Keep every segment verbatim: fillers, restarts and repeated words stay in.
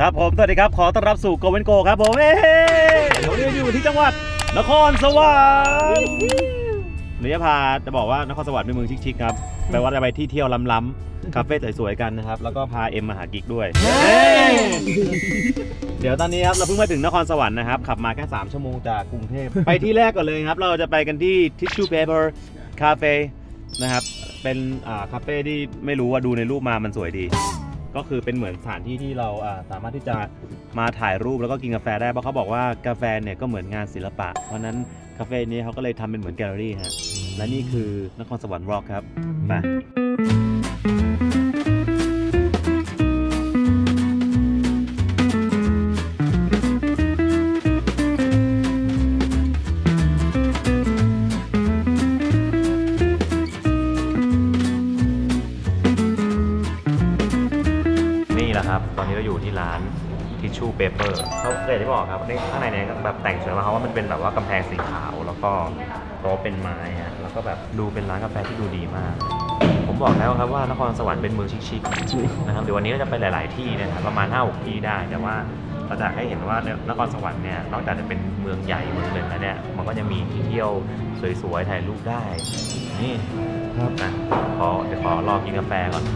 ครับผมสวัสดีครับขอต้อนรับสู่โกเวนโกครับผมเฮ้วันนี้อยู่ที่จังหวัดนครสวรรค์หนูจะพาจะบอกว่านครสวรรค์เป็นเมืองชิคๆครับแปลว่าจะไปที่เที่ยวล้ำๆคาเฟ่สวยๆกันนะครับแล้วก็พาเอ็มมาหากิ๊กด้วยเดี๋ยวตอนนี้ครับเราเพิ่งมาถึงนครสวรรค์นะครับขับมาแค่สามชั่วโมงจากกรุงเทพไปที่แรกก่อนเลยครับเราจะไปกันที่ Tissue Paper Cafe นะครับเป็นคาเฟ่ที่ไม่รู้ว่าดูในรูปมามันสวยดีก็คือเป็นเหมือนสถานที่ที่เราสามารถที่จะมาถ่ายรูปแล้วก็กินกาแฟได้เพราะเขาบอกว่ากาแฟเนี่ยก็เหมือนงานศิลปะเพราะนั้นคาเฟ่นี้เขาก็เลยทำเป็นเหมือนแกลเลอรี่ฮะและนี่คือนครสวรรค์ร็อกครับไปตอนนี้เราอยู่ที่ร้าน Tissue Paper เขาเคยได้บอกครับนี่ข้างในเนี่ยแบบแต่งสวยมากเพราะว่ามันเป็นแบบว่ากำแพงสีขาวแล้วก็โต๊ะเป็นไม้ฮะแล้วก็แบบดูเป็นร้านกาแฟที่ดูดีมากผมบอกแล้วครับว่านครสวรรค์เป็นเมืองชิคๆนะครับเดี๋ยววันนี้เราจะไปหลายๆที่นะครับประมาณ ห้าหก ที่ได้แต่ว่าเราจะให้เห็นว่านครสวรรค์เนี่ยนอกจากจะเป็นเมืองใหญ่เมืองหนึ่งแล้วเนี่ยมันก็จะมีที่เที่ยวสวยๆถ่ายรูปได้นี่ครับนะขอเดี๋ยวขอรอกินกาแฟก่อน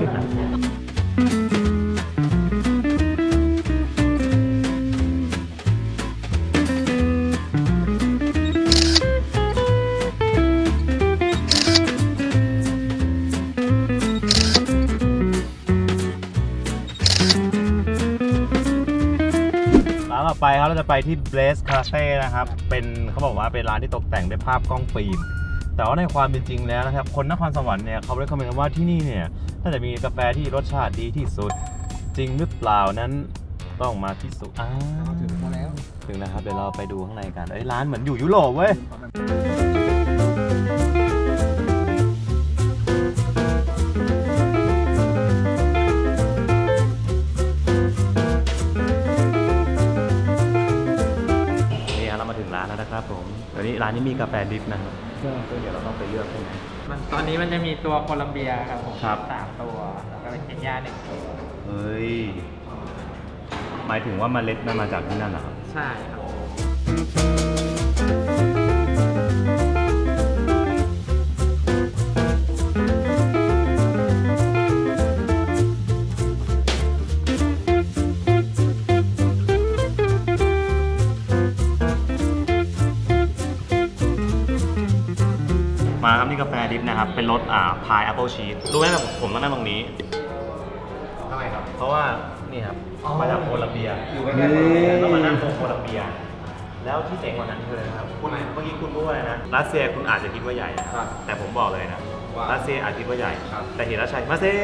ไปครับเราจะไปที่ Blaze Cafe นะครับเป็นเขาบอกว่าเป็นร้านที่ตกแต่งด้วยภาพกล้องฟิล์มแต่ว่าในความเป็นจริงแล้วนะครับคนนครสวรรค์เนี่ยเขาเรียกกันว่าที่นี่เนี่ยถ้าจะมีกาแฟที่รสชาติดีที่สุดจริงหรือเปล่านั้นต้องมาที่สุดอ้าวถึงแล้วถึงแล้วครับเดี๋ยวเราไปดูข้างในกันไอ้ร้านเหมือนอยู่ยุโรปเว้ยนะครับผมตอนนี้ร้านนี้มีกาแฟดริฟนะครับก็เดี๋ยวเราต้องไปเลือกใช่ไหมตอนนี้มันจะมีตัวโคลัมเบียครับผมสามตัวแล้วก็เป็นเคนยาหนึ่งตัวเฮ้ยหมายถึงว่าเมล็ดมันมาจากที่นั่นเหรอครับใช่ครับมาครับนี่กาแฟดิฟนะครับเป็นรสอ่าพายแอปเปิลชีสรู้ไหมแบบผมต้องนั่งตรงนี้ทำไมครับเพราะว่านี่ครับมาจากโคลัมเบียอยู่ใกล้ๆแล้วมานั่งตรงโคลัมเบียแล้วที่เจ๋งกว่านั้นคืออะไรครับคุณเมื่อกี้คุณพูดอะไรนะรัสเซียคุณอาจจะคิดว่าใหญ่แต่ผมบอกเลยนะรัสเซียอาจคิดว่าใหญ่แต่เห็นแล้วใช่มาเซ่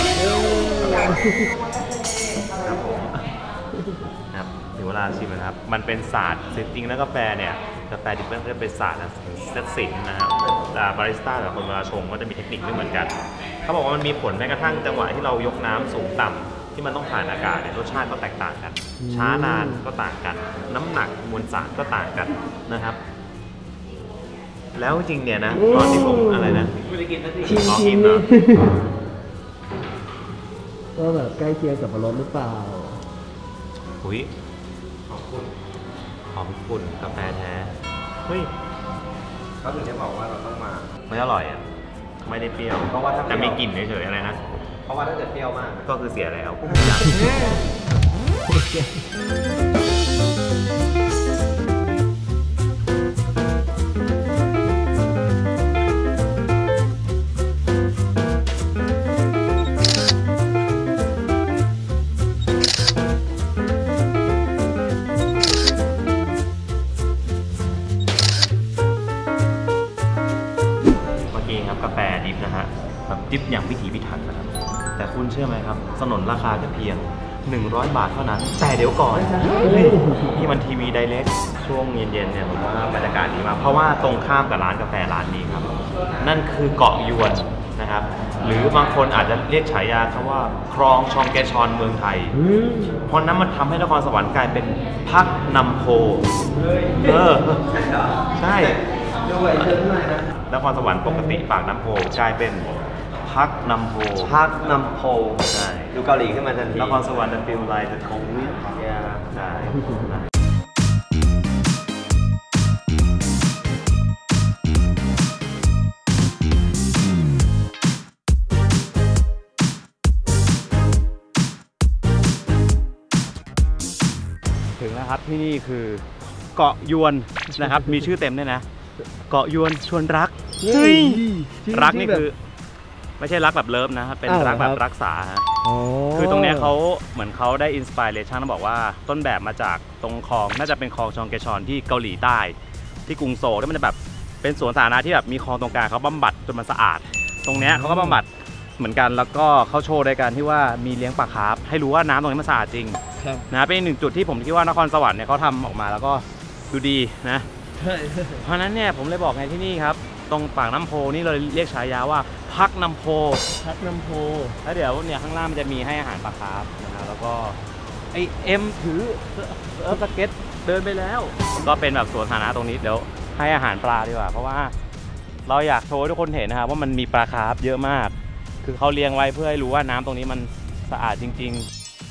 ครับผมครับถึงเวลาชิมนะครับมันเป็นศาสตร์จริงๆแล้วกาแฟเนี่ยกาแฟดิบมันจะเป็นศาสตร์ศิลป์นะครับแต่บาริสต้ากับคนเวลาชงก็จะมีเทคนิคไม่เหมือนกันเขาบอกว่ามันมีผลแม้กระทั่งจังหวะที่เรายกน้ำสูงต่ำที่มันต้องผ่านอากาศเนี่ยรสชาติก็แตกต่างกันช้านานก็ต่างกันน้ำหนักมวลสารก็ต่างกันนะครับแล้วจริงเนี่ยนะตอนที่ผมอะไรนะไม่ได้กินสักทีขอกินเนาะก็แบบใกล้เคียงกับรสหรือเปล่าหุยขอบคุณหอมฝุ่นกาแฟแท้เฮ้ยเขาถึงจะบอกว่าเราต้องมาไม่อร่อยอ่ะไม่ได้เปรี้ยวเพราะว่าแต่มีกลิ่นเฉยๆอะไรนะเพราะว่าถ้าเกิดเปรี้ยวมากก็คือเสียแล้วกาแฟดิฟนะฮะแบบดิฟอย่างพิถีพิถันนะครับแต่คุณเชื่อไหมครับสนนราคาแค่เพียงหนึ่งร้อยบาทเท่านั้นแต่เดี๋ยวก่อนนี่มันทีวีไดเรกช่วงเย็นๆเนี่ยผมว่าบรรยากาศดีมากเพราะว่าตรงข้ามกับร้านกาแฟร้านนี้ครับนั่นคือเกาะยวนนะครับหรือบางคนอาจจะเรียกฉายาคำว่าคลองชองแกชอนเมืองไทยเพราะนั้นมันทำให้นครสวรรค์กลายเป็นพักนำโพเออใช่นครสวรรค์ปกติปากน้ำโพกลายเป็นพักนำโพพักนำโพใช่ดูเกาหลีขึ้นมาทันทีนครสวรรค์จะฟิลไลน์จะคงวิ่งใช่ถึงแล้วครับที่นี่คือเกาะยวนนะครับ มีชื่อเต็มด้วยนะเกาะยวนชวนรักเฮ้ยรักนี่คือไม่ใช่รักแบบเลิฟนะครับเป็นรักแบบรักษาคือตรงนี้เขาเหมือนเขาได้อินสปิเรชันต้องบอกว่าต้นแบบมาจากตรงคลองน่าจะเป็นคลองชองเกชอนที่เกาหลีใต้ที่กรุงโซลที่มันจะแบบเป็นสวนสาธารณะที่แบบมีคลองตรงกลางเขาบำบัดจนมันสะอาดตรงนี้เขาก็บำบัดเหมือนกันแล้วก็เขาโชว์ในการที่ว่ามีเลี้ยงปลาคาร์ฟให้รู้ว่าน้ำตรงนี้มันสะอาดจริงนะเป็นหนึ่งจุดที่ผมคิดว่านครสวรรค์เนี่ยเขาทำออกมาแล้วก็ดูดีนะเพราะนั้นเนี่ยผมเลยบอกไงที่นี่ครับตรงปากน้ำโพนี่เราเรียกฉายาว่าพักน้ำโพพักน้ำโพแล้วเดี๋ยวเนี่ยข้างล่างมันจะมีให้อาหารปลาคาร์ฟนะฮะแล้วก็ไอเอ็มถือเออสเก็ตเดินไปแล้วก็เป็นแบบสวนสาธารณะตรงนี้เดี๋ยวให้อาหารปลาดีกว่าเพราะว่าเราอยากโชว์ให้ทุกคนเห็นนะครับว่ามันมีปลาคาร์ฟเยอะมากคือเขาเลี้ยงไว้เพื่อให้รู้ว่าน้ำตรงนี้มันสะอาดจริงๆ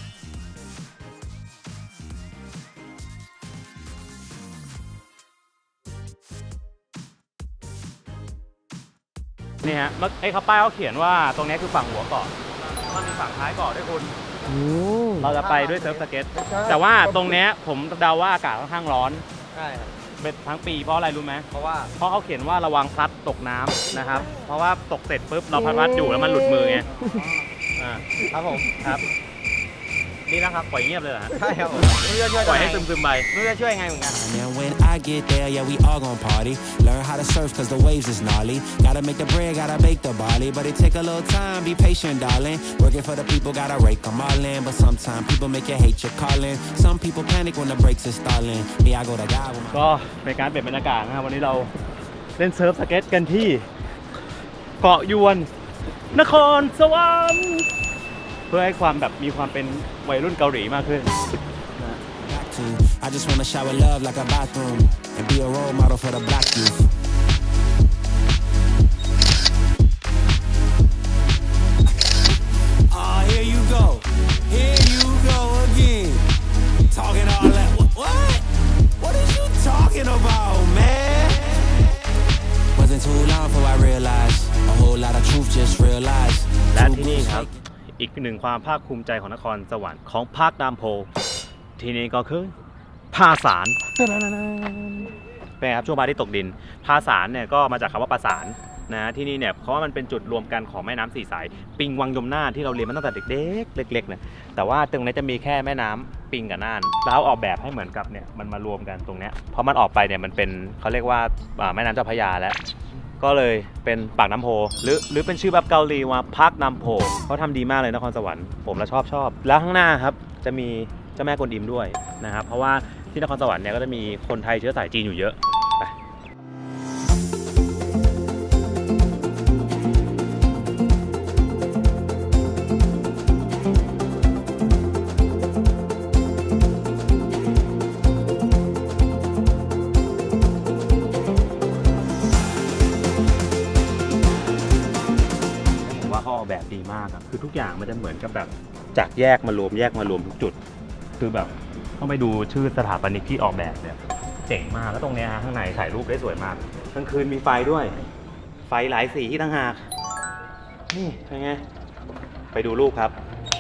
นี่ฮะไอ้เขาป้ายเขาเขียนว่าตรงนี้คือฝั่งหัวเกาะมันมีฝั่งท้ายเกาะด้วยคุณเราจะไปด้วยเซิร์ฟสเก็ตแต่ว่าตรงนี้ผมเดาว่าอากาศค่อนข้างร้อนใช่ครับเป็นทั้งปีเพราะอะไรรู้ไหมเพราะว่าเพราะเขาเขียนว่าระวังพลัดตกน้ำนะครับเพราะว่าตกเสร็จปุ๊บเราพัดวัดอยู่แล้วมันหลุดมือไงอ่าครับผมครับนี่นะครับปล่อยเงียบเลยเหรอใช่ครับผมปล่อยให้ซึมๆไปไม่รู้จะช่วยยังไงเหมือนกัน When I get there, yeah, we all gon' party. Learn how to surf cause the waves is gnarly. Gotta make the bread, gotta bake the barley. But it take a little time, be patient, darling. Working for the people, gotta rake them all in. But sometimes people make you hate your calling. Some people panic when the brakes is stalling. Me, I go to God with my... ก็เป็นการเปลี่ยนบรรยากาศนะครับวันนี้เราเล่นเซิร์ฟสเก็ตกันที่เกาะยวนนครสวรรค์เพื่อให้ความแบบมีความเป็นวัยรุ่นเกาหลีมากขึ้น I just wanna shower love like a bathroom and be a role model for the black youth. Ah, here you go, here you go again, talking all that. What? What are you talking about, man? Wasn't too long before I realized a whole lot of truth just realized. และที่นี่ครับอีกหนึ่งความภาคภูมิใจของนครสวรรค์ของภาคน้ำโพที่นี่ก็คือภาสารเป็นครับช่วงพระอาทิตย์ตกดินภาสารเนี่ยก็มาจากคำว่าประสานนะที่นี่เนี่ยเพราะว่ามันเป็นจุดรวมกันของแม่น้ำสี่สายปิงวังยมน่านที่เราเรียนมาตั้งแต่เด็กๆเล็กๆเนี่ยแต่ว่าตรงนี้จะมีแค่แม่น้ำปิงกับน่านแล้วออกแบบให้เหมือนกับเนี่ยมันมารวมกันตรงนี้เพราะมันออกไปเนี่ยมันเป็นเขาเรียกว่าแม่น้ำเจ้าพระยาแล้วก็เลยเป็นปากน้ำโพหรือหรือเป็นชื่อแบบเกาหลีว่าพักน้ำโพเขาทำดีมากเลยนครสวรรค์ผมและชอบชอบแล้วข้างหน้าครับจะมีเจ้าแม่กวนอิมด้วยนะครับเพราะว่าที่นครสวรรค์เนี่ยก็จะมีคนไทยเชื้อสายจีนอยู่เยอะไปผมว่าเขาออกแบบดีมากครับคือทุกอย่างมันจะเหมือนกับแบบจากแยกมารวมแยกมารวมทุกจุดคือแบบต้องไปดูชื่อสถาปนิกที่ออกแบบเนี่ยเจ๋งมากแล้วตรงนี้ข้างในถ่ายรูปได้สวยมากกลางคืนมีไฟด้วยไฟหลายสีที่ต่างหากนี่เป็นไงไปดูรูปครับ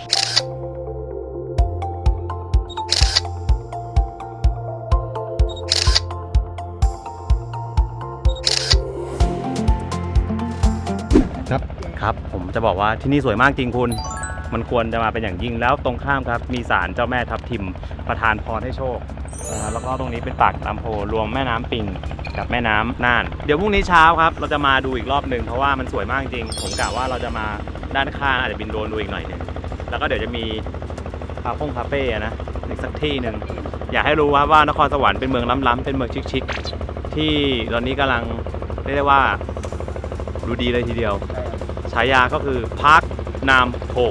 ครับครับผมจะบอกว่าที่นี่สวยมากจริงคุณมันควรจะมาเป็นอย่างยิ่งแล้วตรงข้ามครับมีศาลเจ้าแม่ทับทิมประทานพรให้โชคนะแล้วก็ตรงนี้เป็นปากน้ำโพรวมแม่น้ำปิงกับแม่น้ำน่านเดี๋ยวพรุ่งนี้เช้าครับเราจะมาดูอีกรอบหนึ่งเพราะว่ามันสวยมากจริงผมกะว่าเราจะมาด้านข้างอาจจะบินโดรนดูอีกหน่อยนึงแล้วก็เดี๋ยวจะมีคาเฟ่คาเฟ่นะอีกสักที่หนึ่งอยากให้รู้ว่าว่านครสวรรค์เป็นเมืองล้ำๆเป็นเมืองชิคๆที่ตอนนี้กำลังเรียกได้ว่าดูดีเลยทีเดียวฉายาก็คือพาร์คน้ำโพ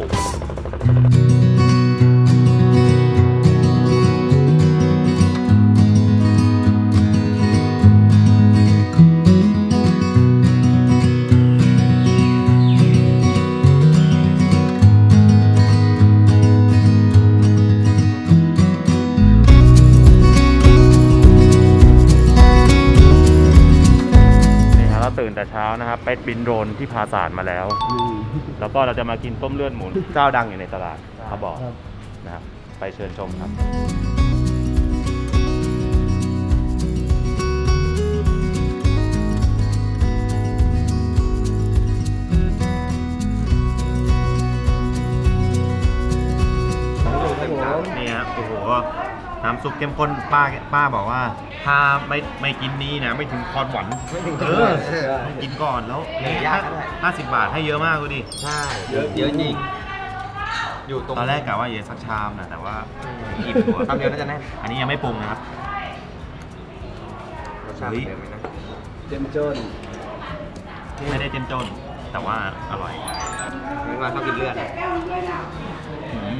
นแต่เช้านะครับไปบินโดรนที่พาสาทมาแล้วอืมแล้วก็เราจะมากินต้มเลือดหมูเจ้าดังอยู่ในตลาดเขาบอกครับนะครับไปเชิญชมครับนี่ครับโอ้โหน้ำซุปเข้มข้นป้าป้าบอกว่าถ้าไม่ไม่กินนี้นะไม่ถึงคอนหวันไม่ถึงเออต้องกินก่อนแล้วเนื้อย่างก็ได้ห้าสิบบาทให้เยอะมากดูดิใช่เยอะเยอะจริงอยู่ตรงตอนแรกกะว่าเยอะสักชามนะแต่ว่าอิ่มกว่าคำเดียวน่าจะแน่นอันนี้ยังไม่ปรุงนะครับรสชาติเหมือนเดิมไหมนะเจมจนไม่ได้เต็มจนแต่ว่าอร่อยไม่ว่าชอบกินเลือดอืม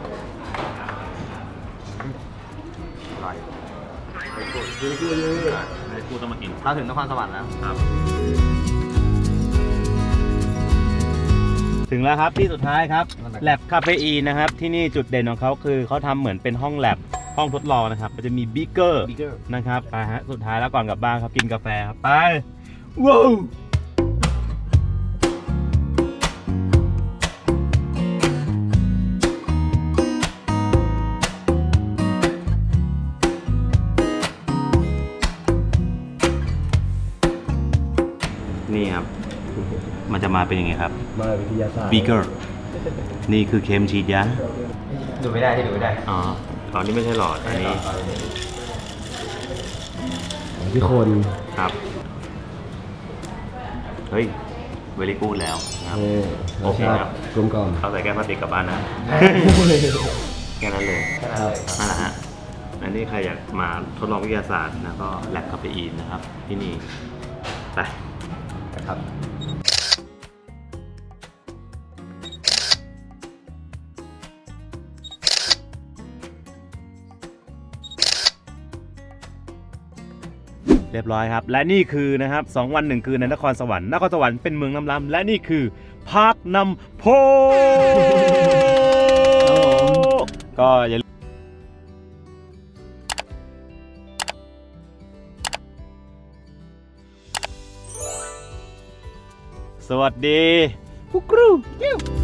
อร่อยดูดูดูไม่ได้พูดต้องมากินเราถึงนครสวรรค์แล้วครับ ถึงแล้วครับที่สุดท้ายครับแลบคาเฟอีนนะครับที่นี่จุดเด่นของเขาคือเขาทำเหมือนเป็นห้องแลบห้องทดลองนะครับมันจะมีบิ๊กเกอร์นะครับไปฮะสุดท้ายแล้วก่อนกลับบ้านครับกินกาแฟครับไปว้าวนี่ครับมันจะมาเป็นยังไงครับมาวิทยาศาสตร์บิ๊กเกอร์นี่คือเค็มฉีดยาดูไม่ได้ที่ดูไม่ได้อ๋อตอนนี้ไม่ใช่หลอด อันนี้ที่คนครับ เฮ้ย เวลิกูดแล้วนะครับเออโอเครสครัชาบติกลมกล่อมเอาใส่แก้วพลาสติกกลับบ้านนะ แค่นั้นเลยครับนั่นแหละฮะ อันนี้ใครอยากมาทดลองวิทยาศาสตร์นะก็แลบคาเฟอีนนะครับ ที่นี่ ไปครับเรียบร้อยครับ และนี่คือนะครับสองวันหนึ่งคืนในนครสวรรค์นครสวรรค์เป็นเมืองน้ำล้ำและนี่คือพาร์คน้ำโพก็อย่าลืมสวัสดีกุ๊กรู